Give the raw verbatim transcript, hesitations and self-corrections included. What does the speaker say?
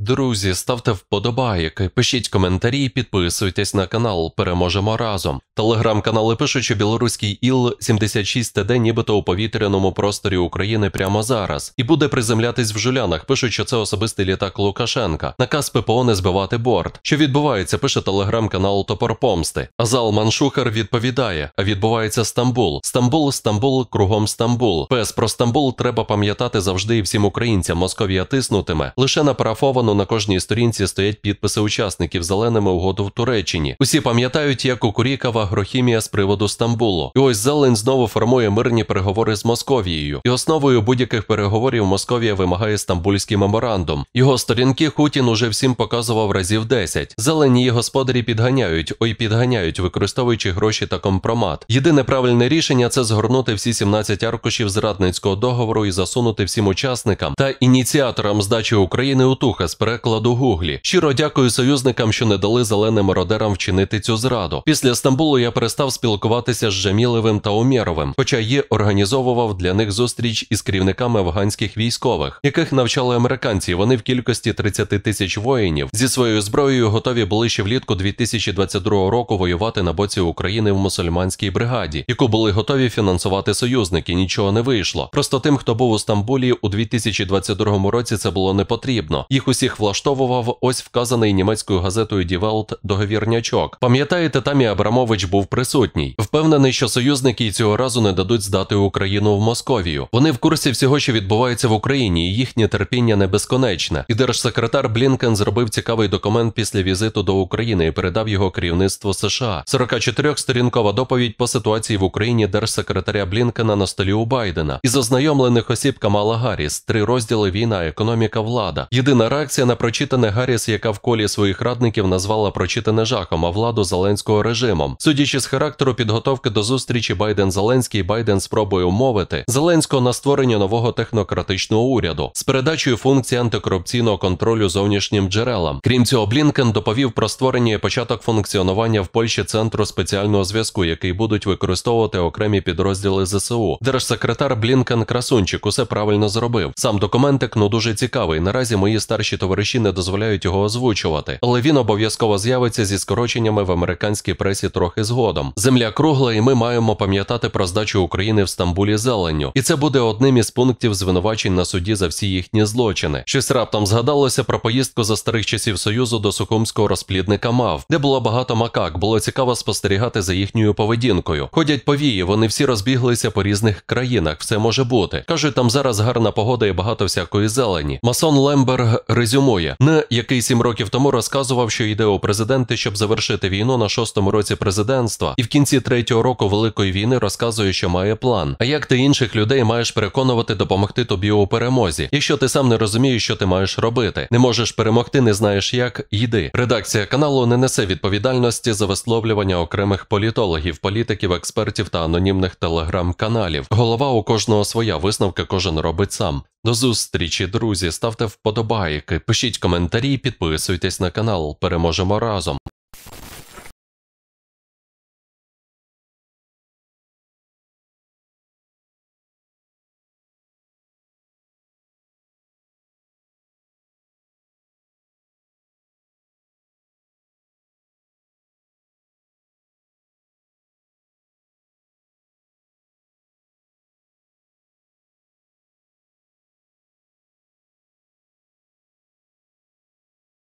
Друзі, ставте вподобайки, пишіть коментарі, підписуйтесь на канал, переможемо разом. Телеграм-канали пишуть, що білоруський Іл сімдесят шість Т Д нібито у повітряному просторі України прямо зараз. І буде приземлятись в Жулянах. Пишуть, що це особистий літак Лукашенка. Наказ П П О не збивати борт. Що відбувається, пише телеграм-канал Топор Помсти. Азал Маншухар відповідає, а відбувається Стамбул. Стамбул, Стамбул, кругом Стамбул. Пес про Стамбул треба пам'ятати завжди і всім українцям. Московія тиснутиме. Лише на парафовану на кожній сторінці стоять підписи учасників зеленими угоду в Туреччині. Усі пам'ятають, як укурікав агрохімія з приводу Стамбулу. І ось Зелень знову формує мирні переговори з Московією. І основою будь-яких переговорів Московія вимагає Стамбульський меморандум. Його сторінки Хутін уже всім показував разів десять. Зелені і господарі підганяють, ой підганяють, використовуючи гроші та компромат. Єдине правильне рішення – це згорнути всі сімнадцять аркушів зрадницького договору і засунути всім учасникам та ініціаторам здачі України у туха з перекладу Гуглі. Щиро дякую союзникам, що не дали зеленим мародерам вчинити цю зраду. Після Стамбулу я перестав спілкуватися з Джамілевим та Умєровим, хоча є організовував для них зустріч із керівниками афганських військових, яких навчали американці. Вони в кількості тридцять тисяч воїнів зі своєю зброєю готові були ще влітку дві тисячі двадцять другого року воювати на боці України в мусульманській бригаді, яку були готові фінансувати союзники. Нічого не вийшло. Просто тим, хто був у Стамбулі у дві тисячі двадцять другому році, це було не потрібно. Їх усіх влаштовував ось вказаний німецькою газетою Die Welt договірнячок. Пам'ятаєте, там і Абрамович був присутній. Впевнений, що союзники і цього разу не дадуть здати Україну в Московію. Вони в курсі всього, що відбувається в Україні, і їхнє терпіння не безконечне. І держсекретар Блінкен зробив цікавий документ після візиту до України і передав його керівництву США. сорокачотирьохсторінкова доповідь по ситуації в Україні держсекретаря Блінкена на столі у Байдена. Із ознайомлених осіб Камала Гарріс. Три розділи: війна, економіка, влада. Єдина реакція на прочитане Гарріс, яка в колі своїх радників назвала прочитане жахом, а владу Зеленського режимом. Судячи з характеру підготовки до зустрічі Байден-Зеленський, Байден спробує умовити Зеленського на створення нового технократичного уряду з передачею функцій антикорупційного контролю зовнішнім джерелам. Крім цього, Блінкен доповів про створення і початок функціонування в Польщі Центру спеціального зв'язку, який будуть використовувати окремі підрозділи Зе Се У. Держсекретар Блінкен красунчик, усе правильно зробив. Сам документик, ну, дуже цікавий. Наразі мої старші товариші не дозволяють його озвучувати. Але він обов'язково з'явиться зі скороченнями в американській пресі трохи згодом. Земля кругла, і ми маємо пам'ятати про здачу України в Стамбулі зеленню. І це буде одним із пунктів звинувачень на суді за всі їхні злочини. Щось раптом згадалося про поїздку за старих часів Союзу до сухумського розплідника мав, де було багато макак. Було цікаво спостерігати за їхньою поведінкою. Ходять повії, вони всі розбіглися по різних країнах. Все може бути. Кажуть, там зараз гарна погода і багато всякої зелені. Масон Лемберг резюмує. Не який сім років тому розказував, що йде у президенти, щоб завершити війну на шостому році президентства, і в кінці третього року Великої війни розказує, що має план. А як ти інших людей маєш переконувати допомогти тобі у перемозі? Якщо ти сам не розумієш, що ти маєш робити, не можеш перемогти, не знаєш як, йди. Редакція каналу не несе відповідальності за висловлювання окремих політологів, політиків, експертів та анонімних телеграм-каналів. Голова у кожного своя, висновки кожен робить сам. До зустрічі, друзі, ставте вподобайки, пишіть коментарі, підписуйтесь на канал, переможемо разом.